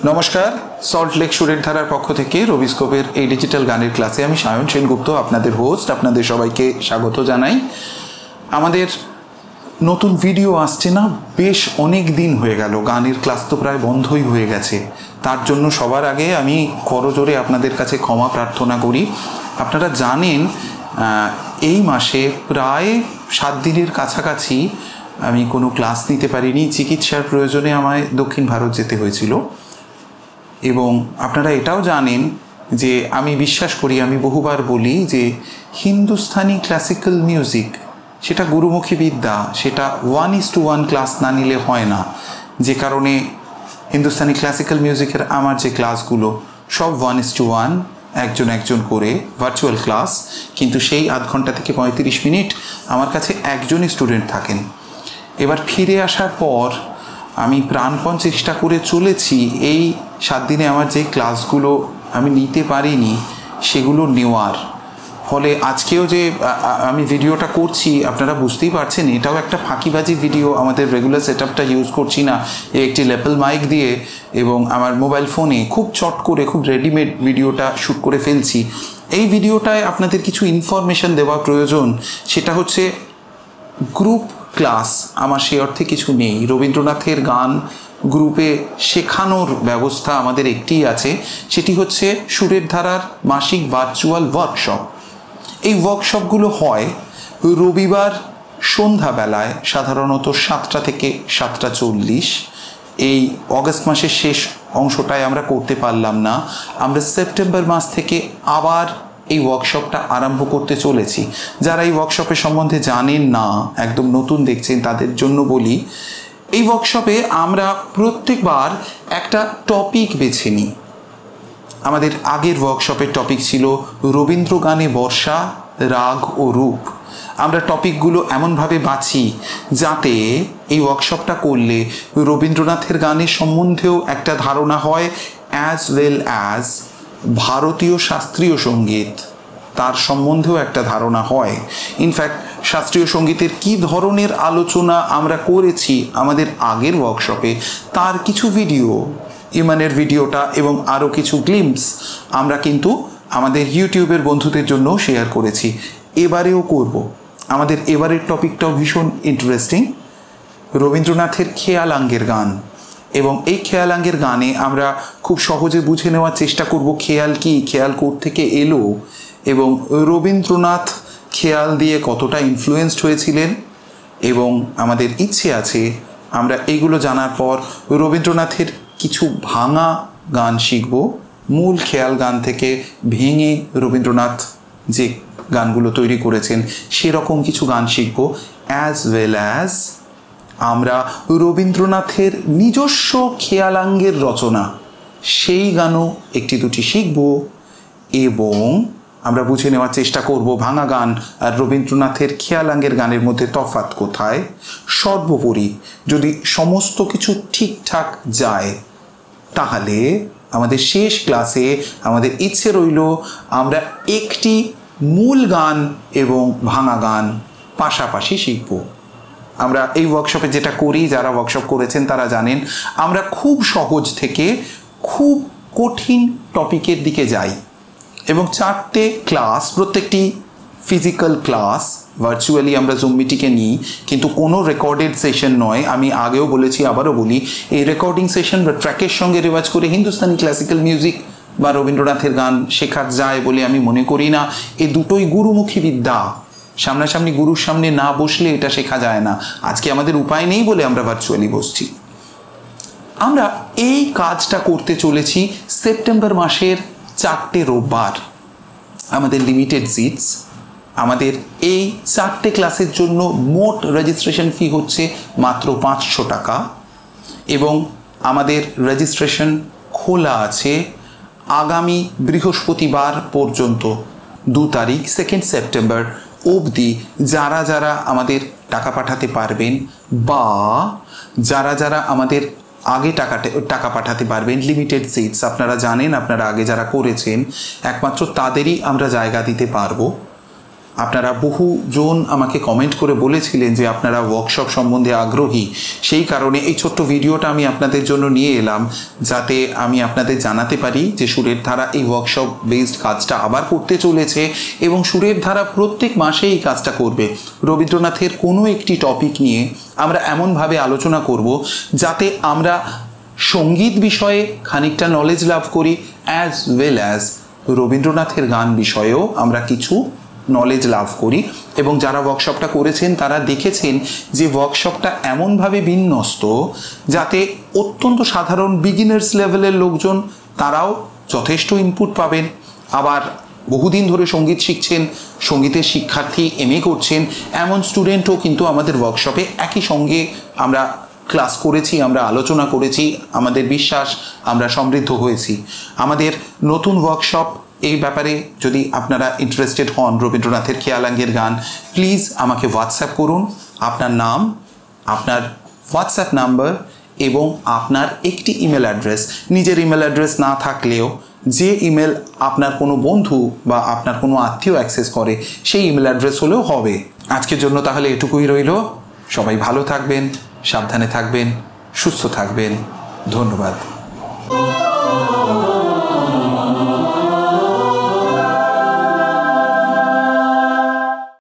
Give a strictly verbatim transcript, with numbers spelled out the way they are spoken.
নমস্কার, salt lake সুরের ধারার পক্ষ থেকে রবিস্কোপের এই ডিজিটাল গানের ক্লাসে আমি সায়ন সেনগুপ্ত আপনাদের হোস্ট। আপনাদের সবাইকে স্বাগত জানাই। আমাদের নতুন ভিডিও আসছে না, বেশ অনেক দিন হয়ে গেল, গানের ক্লাস তো প্রায় বন্ধই হয়ে গেছে। তার জন্য সবার আগে আমি করজোরে আপনাদের কাছে ক্ষমা প্রার্থনা করি। আপনারা জানেন এই মাসে প্রায় সাত দিনের কাছাকাছি আমি কোনো ক্লাস নিতে পারিনি। চিকিৎসার প্রয়োজনে আমায় দক্ষিণ ভারত যেতে হয়েছিল। এবং আপনারা এটাও জানেন যে আমি বিশ্বাস করি, আমি বহুবার বলি যে হিন্দুস্তানি ক্লাসিক্যাল মিউজিক সেটা গুরুমুখী বিদ্যা, সেটা one is to one class না নিলে হয় না। যে কারণে হিন্দুস্তানি ক্লাসিক্যাল মিউজিকের আমার যে ক্লাসগুলো সব ওয়ান ইস টু ওয়ান, একজন একজন করে ভার্চুয়াল ক্লাস, কিন্তু সেই আধ ঘন্টা থেকে পঁয়ত্রিশ মিনিট আমার কাছে একজনই স্টুডেন্ট থাকেন। এবার ফিরে আসার পর আমি প্রাণপণ চেষ্টা করে চলেছি এই সাত দিনে আমার যে ক্লাসগুলো আমি নিতে পারিনি সেগুলো নেওয়ার। ফলে আজকেও যে আমি ভিডিওটা করছি আপনারা বুঝতেই পারছেন এটাও একটা ফাঁকিবাজি ভিডিও। আমাদের রেগুলার সেট আপটা ইউজ করছি না, একটি ল্যাপেল মাইক দিয়ে এবং আমার মোবাইল ফোনে খুব চট করে খুব রেডিমেড ভিডিওটা শ্যুট করে ফেলছি। এই ভিডিওটায় আপনাদের কিছু ইনফরমেশন দেওয়া প্রয়োজন। সেটা হচ্ছে গ্রুপ ক্লাস আমার সে অর্থে কিছু নেই। রবীন্দ্রনাথের গান গ্রুপে শেখানোর ব্যবস্থা আমাদের একটিই আছে, সেটি হচ্ছে সুরের ধারার মাসিক ভার্চুয়াল ওয়ার্কশপ। এই ওয়ার্কশপগুলো হয় রবিবার সন্ধ্যাবেলায়, সাধারণত সাতটা থেকে সাতটা চল্লিশ। এই অগস্ট মাসের শেষ অংশটায় আমরা করতে পারলাম না। আমরা সেপ্টেম্বর মাস থেকে আবার এই ওয়ার্কশপটা আরম্ভ করতে চলেছি। যারা এই ওয়ার্কশপের সম্বন্ধে জানেন না, একদম নতুন দেখছেন, তাদের জন্য বলি, এই ওয়ার্কশপে আমরা প্রত্যেকবার একটা টপিক বেছে নিই। আমাদের আগের ওয়ার্কশপের টপিক ছিল রবীন্দ্র গানে বর্ষা, রাগ ও রূপ। আমরা টপিকগুলো এমনভাবে বাছি যাতে এই ওয়ার্কশপটা করলে রবীন্দ্রনাথের গানের সম্বন্ধেও একটা ধারণা হয়, অ্যাজ ওয়েল অ্যাজ ভারতীয় শাস্ত্রীয় সঙ্গীত তার সম্বন্ধেও একটা ধারণা হয়। ইনফ্যাক্ট শাস্ত্রীয় সঙ্গীতের কী ধরনের আলোচনা আমরা করেছি আমাদের আগের ওয়ার্কশপে তার কিছু ভিডিও, ইমানের ভিডিওটা এবং আরও কিছু গ্লিম্পস আমরা কিন্তু আমাদের ইউটিউবের বন্ধুদের জন্য শেয়ার করেছি, এবারেও করব। আমাদের এবারের টপিকটাও ভীষণ ইন্টারেস্টিং, রবীন্দ্রনাথের খেয়ালাঙ্গের গান। এবং এই খেয়ালাঙ্গের গানে আমরা খুব সহজে বুঝে নেওয়ার চেষ্টা করব খেয়াল কি, খেয়াল কোথা থেকে এলো এবং রবীন্দ্রনাথ খেয়াল দিয়ে কতটা ইনফ্লুয়েন্সড হয়েছিলেন। এবং আমাদের ইচ্ছে আছে আমরা এইগুলো জানার পর রবীন্দ্রনাথের কিছু ভাঙা গান শিখব, মূল খেয়াল গান থেকে ভেঙে রবীন্দ্রনাথ যে গানগুলো তৈরি করেছেন সেরকম কিছু গান শিখব। অ্যাজ ওয়েল অ্যাজ আমরা রবীন্দ্রনাথের নিজস্ব খেয়ালাঙ্গের রচনা সেই গানও একটি দুটি শিখব এবং আমরা বুঝে নেওয়ার চেষ্টা করব ভাঙা গান আর রবীন্দ্রনাথের খেয়ালাঙ্গের গানের মধ্যে তফাৎ কোথায়। সর্বোপরি যদি সমস্ত কিছু ঠিকঠাক যায় তাহলে আমাদের শেষ ক্লাসে আমাদের ইচ্ছে রইল আমরা একটি মূল গান এবং ভাঙা গান পাশাপাশি শিখব। আমরা এই ওয়ার্কশপে যেটা করি, যারা ওয়ার্কশপ করেছেন তারা জানেন, আমরা খুব সহজ থেকে খুব কঠিন টপিকের দিকে যাই এবং চারটে ক্লাস, প্রত্যেকটি ফিজিক্যাল ক্লাস ভার্চুয়ালি আমরা জুম মিটিংয়ে নিই, কিন্তু কোনো রেকর্ডেড সেশন নয়। আমি আগেও বলেছি, আবারও বলি, এই রেকর্ডিং সেশন বা ট্র্যাকের সঙ্গে রেওয়াজ করে হিন্দুস্তানি ক্লাসিক্যাল মিউজিক বা রবীন্দ্রনাথের গান শেখা যায় বলে আমি মনে করি না। এ দুটোই গুরুমুখী বিদ্যা, সামনাসামনি গুরুর সামনে না বসলে এটা শেখা যায় না। আজকে আমাদের উপায় নেই বলে আমরা ভার্চুয়ালি বসছি। আমরা এই কাজটা করতে চলেছি সেপ্টেম্বর মাসের চারটে রোববার। আমাদের লিমিটেড সিটস। আমাদের এই চারটে ক্লাসের জন্য মোট রেজিস্ট্রেশন ফি হচ্ছে মাত্র পাঁচশো টাকা এবং আমাদের রেজিস্ট্রেশন খোলা আছে আগামী বৃহস্পতিবার পর্যন্ত, দু তারিখ সেকেন্ড সেপ্টেম্বর অবধি। যারা যারা আমাদের টাকা পাঠাতে পারবেন বা যারা যারা আমাদের আগে টাকা টাকা পাঠাতে পারবেন, লিমিটেড সিটস আপনারা জানেন, আপনারা আগে যারা করেছেন একমাত্র তাদেরই আমরা জায়গা দিতে পারবো। আপনারা বহুজন আমাকে কমেন্ট করে বলেছিলেন যে আপনারা ওয়ার্কশপ সম্বন্ধে আগ্রহী, সেই কারণে এই ছোট্ট ভিডিওটা আমি আপনাদের জন্য নিয়ে এলাম, যাতে আমি আপনাদের জানাতে পারি যে সুরের ধারা এই ওয়ার্কশপ বেসড কাজটা আবার করতে চলেছে এবং সুরের ধারা প্রত্যেক মাসে এই কাজটা করবে। রবীন্দ্রনাথের কোনো একটি টপিক নিয়ে আমরা এমনভাবে আলোচনা করব যাতে আমরা সঙ্গীত বিষয়ে খানিকটা নলেজ লাভ করি, অ্যাজ ওয়েল অ্যাজ রবীন্দ্রনাথের গান বিষয়েও আমরা কিছু নলেজ লাভ করি। এবং যারা ওয়ার্কশপটা করেছেন তারা দেখেছেন যে ওয়ার্কশপটা এমনভাবে বিন্যস্ত যাতে অত্যন্ত সাধারণ বিগিনার্স লেভেলের লোকজন তারাও যথেষ্ট ইনপুট পাবেন। আবার বহুদিন ধরে সঙ্গীত শিখছেন, সঙ্গীতের শিক্ষার্থী এম এ করছেন, এমন স্টুডেন্টও কিন্তু আমাদের ওয়ার্কশপে একই সঙ্গে আমরা ক্লাস করেছি, আমরা আলোচনা করেছি। আমাদের বিশ্বাস আমরা সমৃদ্ধ হয়েছি। আমাদের নতুন ওয়ার্কশপ এই ব্যাপারে যদি আপনারা ইন্টারেস্টেড হন, রবীন্দ্রনাথের খেয়ালাঙ্গের গান, প্লিজ আমাকে হোয়াটসঅ্যাপ করুন। আপনার নাম, আপনার হোয়াটসঅ্যাপ নাম্বার এবং আপনার একটি ইমেল অ্যাড্রেস, নিজের ইমেল অ্যাড্রেস না থাকলেও যে ইমেল আপনার কোনো বন্ধু বা আপনার কোনো আত্মীয় অ্যাক্সেস করে সেই ইমেল অ্যাড্রেস হলেও হবে। আজকের জন্য তাহলে এটুকুই রইল। সবাই ভালো থাকবেন, সাবধানে থাকবেন, সুস্থ থাকবেন। ধন্যবাদ।